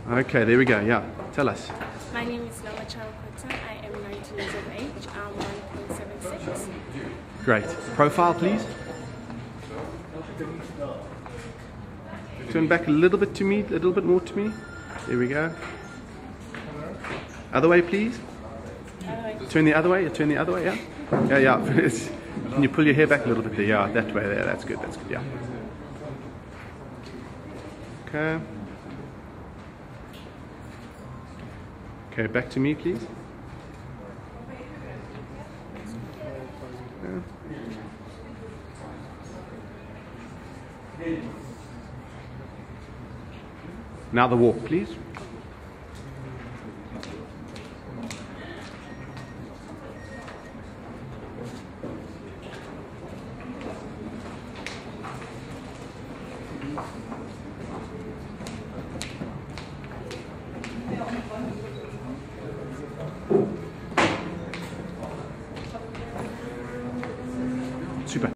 Okay, there we go. Yeah, tell us. My name is Nomatshawe Kweta. I am 19 years of age. I'm 1.76. Great. Profile, please. Turn back a little bit to me, a little bit more to me. There we go. Other way, please. Turn the other way. Turn the other way. Yeah. Yeah, yeah. Can you pull your hair back a little bit there? Yeah, that way there. That's good. That's good. Yeah. Okay. Okay, back to me, please. Yeah. Now the walk, please.